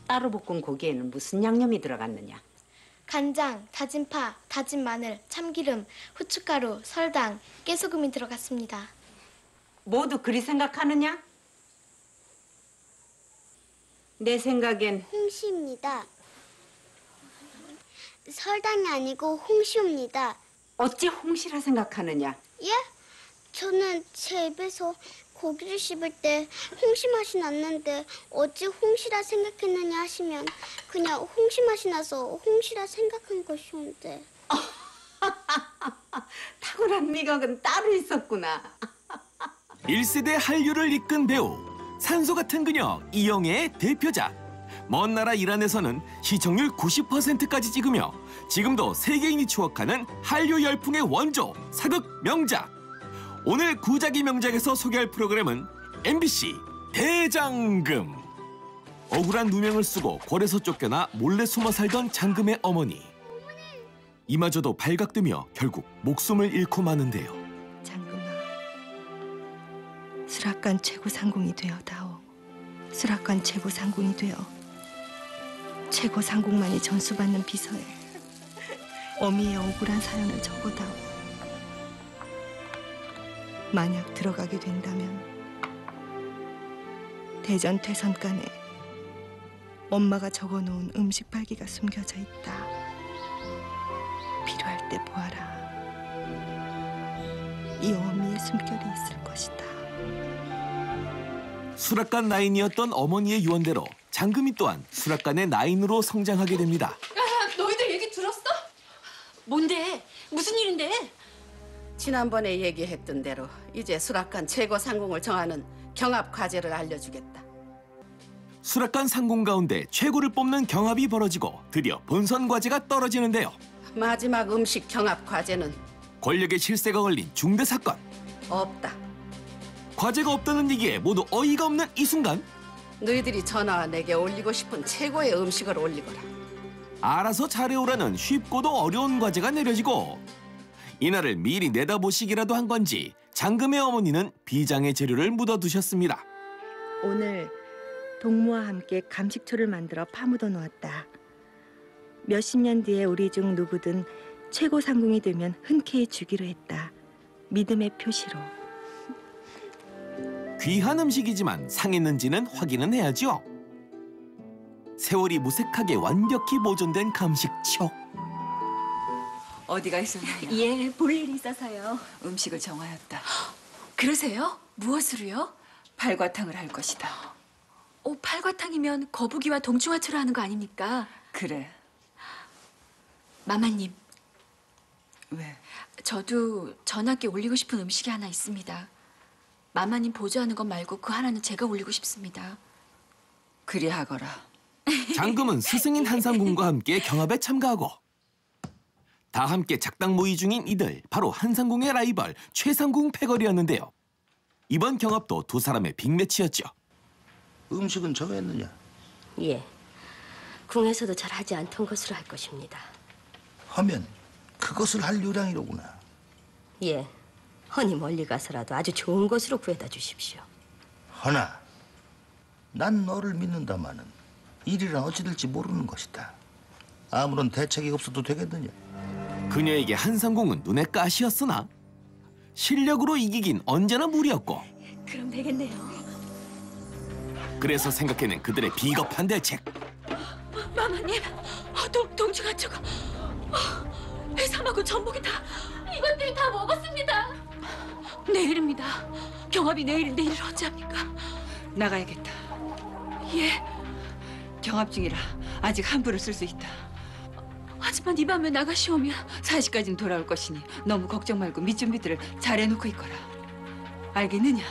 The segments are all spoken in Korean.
따로 볶은 고기에는 무슨 양념이 들어갔느냐? 간장, 다진 파, 다진 마늘, 참기름, 후춧가루, 설탕, 깨소금이 들어갔습니다. 모두 그리 생각하느냐? 내 생각엔 홍시입니다. 설탕이 아니고 홍시입니다. 어찌 홍시라 생각하느냐? 예? 저는 제 입에서 고기를 씹을 때 홍시 맛이 났는데 어찌 홍시라 생각했느냐 하시면 그냥 홍시 맛이 나서 홍시라 생각한 것이온데. 탁월한 미각은 따로 있었구나. 1세대 한류를 이끈 배우, 산소 같은 그녀 이영애의 대표작. 먼 나라 이란에서는 시청률 90%까지 찍으며 지금도 세계인이 추억하는 한류 열풍의 원조, 사극 명작. 오늘 구자기 명작에서 소개할 프로그램은 MBC 대장금. 억울한 누명을 쓰고 궐에서 쫓겨나 몰래 숨어 살던 장금의 어머니. 이마저도 발각되며 결국 목숨을 잃고 마는데요. 장금아, 수락관 최고 상궁이 되어다오. 수락관 최고 상궁이 되어 최고 상궁만이 전수받는 비서에 어미의 억울한 사연을 적어다오. 만약 들어가게 된다면 대전 퇴선간에 엄마가 적어놓은 음식 빨기가 숨겨져 있다. 필요할 때 보아라. 이 어미의 숨결이 있을 것이다. 수락관 나인이었던 어머니의 유언대로 장금이 또한 수락관의 나인으로 성장하게 됩니다. 야, 너희들 얘기 들었어? 뭔데? 무슨 일인데? 지난번에 얘기했던 대로 이제 수락관 최고 상궁을 정하는 경합 과제를 알려주겠다. 수락관 상궁 가운데 최고를 뽑는 경합이 벌어지고 드디어 본선 과제가 떨어지는데요. 마지막 음식 경합 과제는 권력의 실세가 걸린 중대 사건. 없다. 과제가 없다는 얘기에 모두 어이가 없는 이 순간 너희들이 전화와 내게 올리고 싶은 최고의 음식을 올리거라. 알아서 잘해오라는 쉽고도 어려운 과제가 내려지고 이날을 미리 내다보시기라도 한 건지 장금의 어머니는 비장의 재료를 묻어두셨습니다. 오늘 동무와 함께 감식초를 만들어 파묻어 놓았다. 몇십 년 뒤에 우리 중 누구든 최고 상궁이 되면 흔쾌히 주기로 했다. 믿음의 표시로. 귀한 음식이지만 상했는지는 확인은 해야죠. 세월이 무색하게 완벽히 보존된 감식초. 어디가 있었나요? 예, 볼 일이 있어서요. 음식을 정하였다. 그러세요? 무엇으로요? 팔과탕을 할 것이다. 팔과탕이면 거북이와 동충하초로 하는 거 아닙니까? 그래. 마마님, 왜? 저도 전하께 올리고 싶은 음식이 하나 있습니다. 마마님 보조하는 것 말고 그 하나는 제가 올리고 싶습니다. 그리하거라. 장금은 스승인 한상궁과 함께 경합에 참가하고 다 함께 작당 모의 중인 이들, 바로 한상궁의 라이벌 최상궁 패거리였는데요. 이번 경합도 두 사람의 빅매치였죠. 음식은 정했느냐? 예, 궁에서도 잘 하지 않던 것으로 할 것입니다. 하면 그것을 할 요량이로구나. 예, 허니 멀리 가서라도 아주 좋은 것으로 구해다 주십시오. 허나 난 너를 믿는다마는 일이란 어찌 될지 모르는 것이다. 아무런 대책이 없어도 되겠느냐? 그녀에게 한상궁은 눈에 가시였으나 실력으로 이기긴 언제나 무리였고 그럼 되겠네요. 그래서 생각해낸 그들의 비겁한 대책. 마마님, 동충하초가 해삼하고 전복이 다 이것들이 다 먹었습니다. 내일입니다. 경합이 내일인데 일을 어찌합니까? 나가야겠다. 예, 경합 중이라 아직 함부를 쓸 수 있다. 하지만 이 밤에 나가시오면 4시까지는 돌아올 것이니 너무 걱정 말고 밑준비들을 잘 해놓고 있거라. 알겠느냐?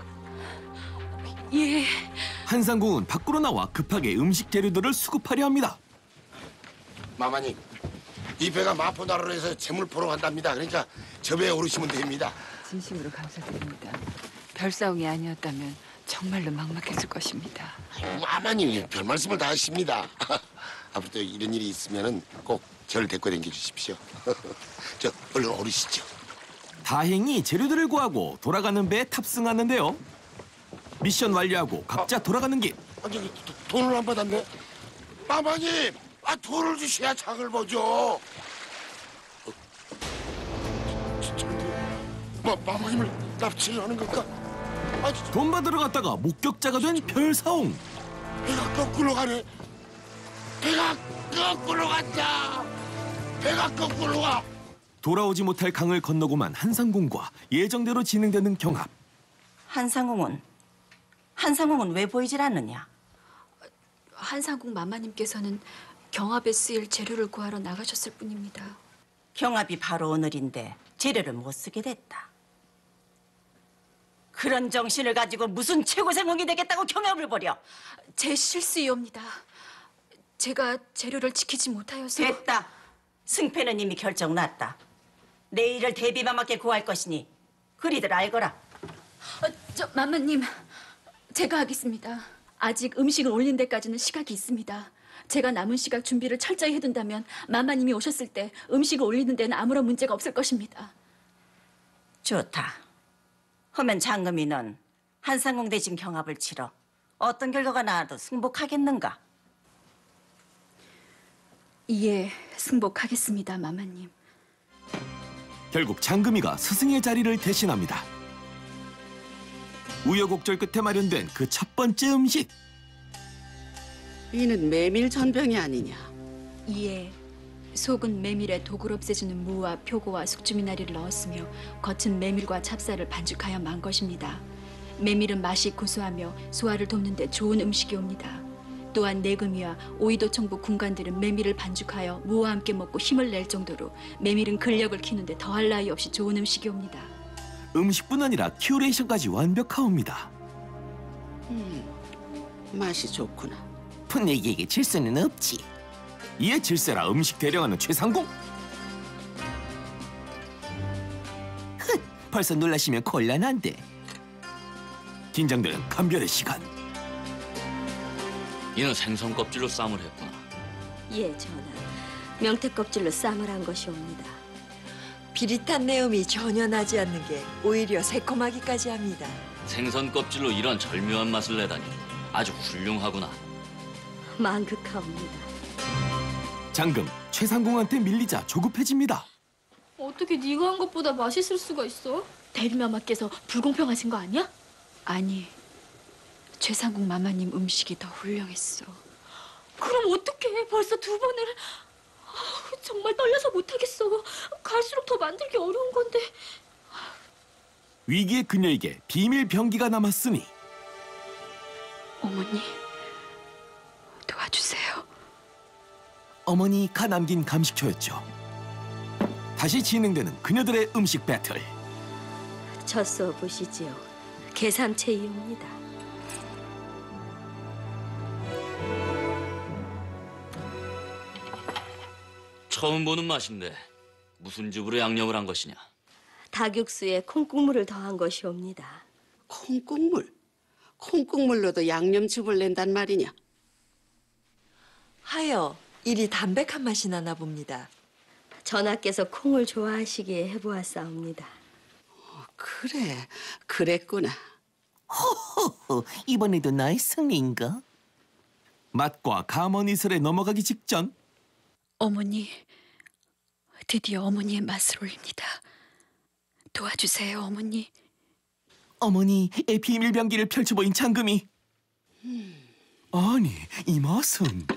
예. 한상궁은 밖으로 나와 급하게 음식 재료들을 수급하려 합니다. 마마님, 이 배가 마포나라로 해서 재물 보러 간답니다. 그러니까 저 배에 오르시면 됩니다. 진심으로 감사드립니다. 별싸움이 아니었다면 정말로 막막했을 것입니다. 마마님, 별 말씀을 다 하십니다. 앞으로도 이런 일이 있으면 꼭 저를 데리고 다녀주십시오. 저 얼른 오르시죠. 다행히 재료들을 구하고 돌아가는 배에 탑승하는데요. 미션 완료하고 각자 돌아가는 길. 저기 돈을 안 받았네. 마마님, 돌을 주셔야 장을 보죠. 마마님을 납치를 하는 건가? 돈 받으러 갔다가 목격자가 된 별사옹. 배가 거꾸로 가네. 배가 거꾸로 간다. 배가 거꾸로 가. 돌아오지 못할 강을 건너고만 한상궁과 예정대로 진행되는 경합. 한상궁은 왜 보이질 않느냐? 한상궁 마마님께서는 경합에 쓰일 재료를 구하러 나가셨을 뿐입니다. 경합이 바로 오늘인데 재료를 못 쓰게 됐다. 그런 정신을 가지고 무슨 최고상궁이 되겠다고 경합을 벌여? 제 실수이옵니다. 제가 재료를 지키지 못하여서. 됐다. 승패는 이미 결정났다. 내일을 대비마마께 구할 것이니 그리들 알거라. 마마님, 제가 하겠습니다. 아직 음식을 올린 데까지는 시각이 있습니다. 제가 남은 시각 준비를 철저히 해둔다면 마마님이 오셨을 때 음식을 올리는 데는 아무런 문제가 없을 것입니다. 좋다. 하면 장금이 넌 한상궁 대신 경합을 치러 어떤 결과가 나와도 승복하겠는가? 예, 승복하겠습니다, 마마님. 결국 장금이가 스승의 자리를 대신합니다. 우여곡절 끝에 마련된 그 첫 번째 음식. 이는 메밀 전병이 아니냐? 예, 속은 메밀에 독을 없애주는 무와 표고와 숙주미나리를 넣었으며 겉은 메밀과 찹쌀을 반죽하여 만 것입니다. 메밀은 맛이 고소하며 소화를 돕는 데 좋은 음식이옵니다. 또한 내금이와 오이도 청부 군관들은 메밀을 반죽하여 무와 함께 먹고 힘을 낼 정도로 메밀은 근력을 키우는데 더할 나위 없이 좋은 음식이옵니다. 음식뿐 아니라 큐레이션까지 완벽하옵니다. 맛이 좋구나. 분위기에게 질 수는 없지. 이에 질세라 음식 대령하는 최상궁. 벌써 놀라시면 곤란한데. 긴장되는 감별의 시간. 이는 생선 껍질로 쌈을 했구나. 예, 전하. 명태 껍질로 쌈을 한 것이옵니다. 비릿한 내음이 전혀 나지 않는 게 오히려 새콤하기까지 합니다. 생선 껍질로 이런 절묘한 맛을 내다니 아주 훌륭하구나. 만극하옵니다. 장금, 최상궁한테 밀리자 조급해집니다. 어떻게 네가 한 것보다 맛있을 수가 있어? 대비마마께서 불공평하신 거 아니야? 아니, 최상궁 마마님 음식이 더 훌륭했어. 그럼 어떡해? 벌써 두 번을. 정말 떨려서 못하겠어. 갈수록 더 만들기 어려운 건데. 위기의 그녀에게 비밀 병기가 남았으니. 어머니, 도와주세요. 어머니가 남긴 감식초였죠. 다시 진행되는 그녀들의 음식 배틀. 젖소 보시지요. 계삼채이옵니다. 처음 보는 맛인데 무슨 즙으로 양념을 한 것이냐? 닭육수에 콩국물을 더한 것이옵니다. 콩국물? 콩국물로도 양념즙을 낸단 말이냐? 하여 이리 담백한 맛이 나나 봅니다. 전하께서 콩을 좋아하시기에 해보았사옵니다. 그래, 그랬구나. 호호호, 이번에도 나의 승리인가? 맛과 감언 이슬에 넘어가기 직전. 어머니, 드디어 어머니의 맛을 올립니다. 도와주세요, 어머니. 어머니의 비밀 병기를 펼쳐보인 장금이. 아니, 이 맛은.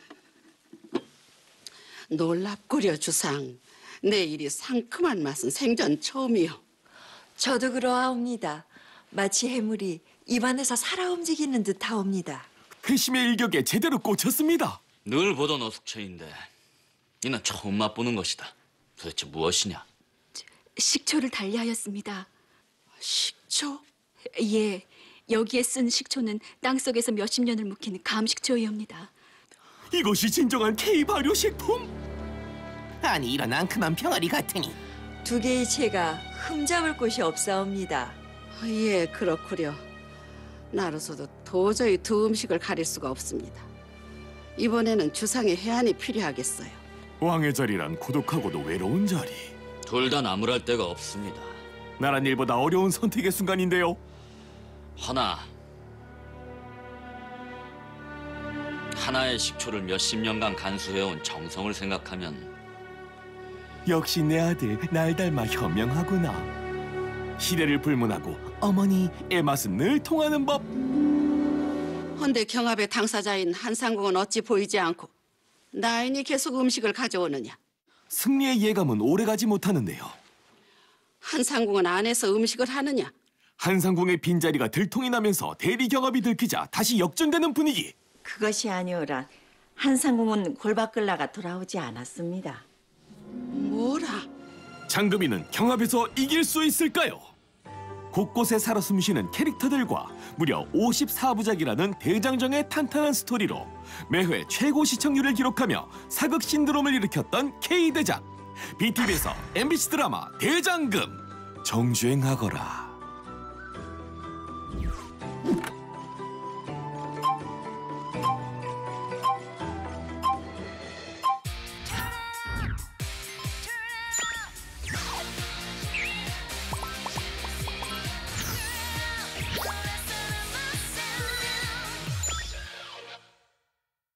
놀랍구려 주상. 내 이리 상큼한 맛은 생전 처음이요. 저도 그러하옵니다. 마치 해물이 입안에서 살아 움직이는 듯하옵니다. 회심의 일격에 제대로 꽂혔습니다. 늘 보던 어숙체인데 이는 처음 맛보는 것이다. 도대체 무엇이냐? 식초를 달리하였습니다. 식초? 예, 여기에 쓴 식초는 땅속에서 몇십 년을 묵히는 감식초이옵니다. 이것이 진정한 K 발효식품? 아니, 이런 앙큼한 병아리 같으니. 두 개의 채가 흠잡을 곳이 없사옵니다. 예, 그렇구려. 나로서도 도저히 두 음식을 가릴 수가 없습니다. 이번에는 주상의 해안이 필요하겠어요. 왕의 자리란 고독하고도 외로운 자리. 둘 다 나무랄 데가 없습니다. 나란 일보다 어려운 선택의 순간인데요. 허나 하나의 식초를 몇십 년간 간수해온 정성을 생각하면 역시 내 아들 날 닮아 현명하구나. 시대를 불문하고 어머니의 맛은 늘 통하는 법. 헌데 경합의 당사자인 한상궁은 어찌 보이지 않고 나인이 계속 음식을 가져오느냐? 승리의 예감은 오래가지 못하는데요. 한상궁은 안에서 음식을 하느냐? 한상궁의 빈자리가 들통이 나면서 대리 경합이 들키자 다시 역전되는 분위기. 그것이 아니오라. 한상궁은 골박글라가 돌아오지 않았습니다. 뭐라? 장금이는 경합에서 이길 수 있을까요? 곳곳에 살아 숨쉬는 캐릭터들과 무려 54부작이라는 대장정의 탄탄한 스토리로 매회 최고 시청률을 기록하며 사극 신드롬을 일으켰던 K대작. BTV에서 MBC 드라마 대장금 정주행하거라.